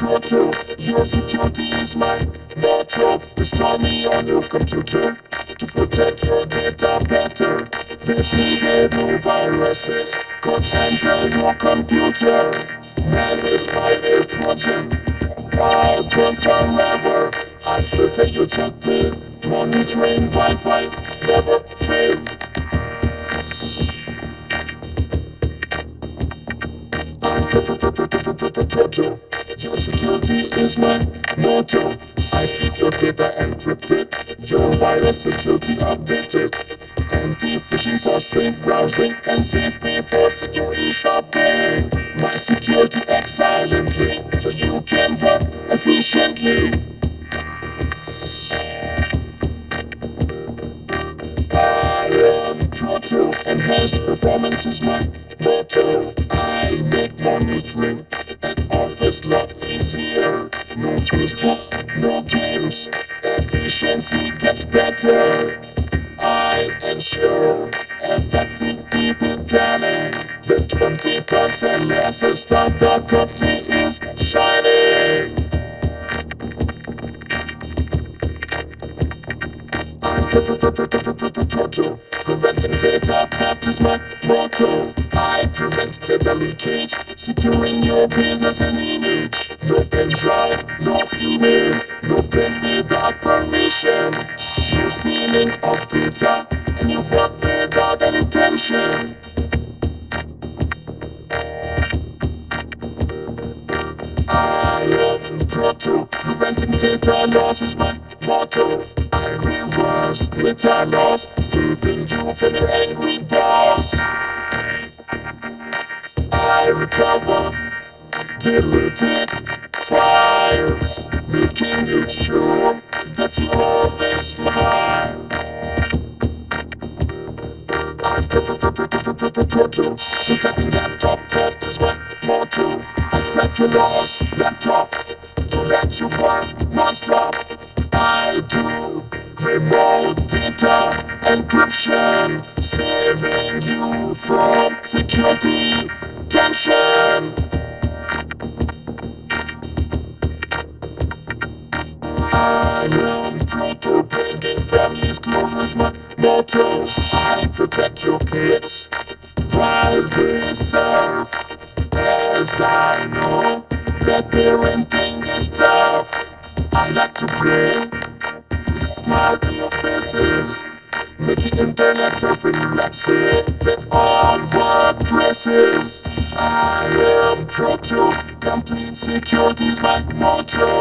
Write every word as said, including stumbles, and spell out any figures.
Proto, your security is my motto. Install me on your computer to protect your data better. Defeatable viruses could enter your computer. Manage my air Trojan, I'll run forever. I protect your checkpoint, monitoring Wi-Fi, never fail. Proto, your security is my motto. I keep your data encrypted, your virus security updated. Anti-phishing for safe browsing and safety for security shopping. My security acts silently, so you can work efficiently. I am Proto, enhanced performance is my motto. I make monitoring and office lot easier. No Facebook, no games, efficiency gets better. I ensure effective people planning. The twenty percent lesser stuff the company is shining. Proto, preventing data theft is my motto. I prevent data leakage, securing your business and image. No pen drive, no email, no pen without permission. No stealing of data, and you work without any intention. I am Proto, preventing data loss is my motto. I reverse data loss, saving you from your angry boss. I recover deleted files, making you sure that you always smile. I'm Proto, protecting laptop theft is my motto. I track your lost laptop, to let you run non-stop. I do remote data encryption, saving you from security tension. I am Proto, bringing families closer is my motto. I protect your kids while they serve, as I know that parenting is tough. I like to bring smile to your faces, making internet surfing relaxing with all workplaces. I am Proto, complete security is my motto.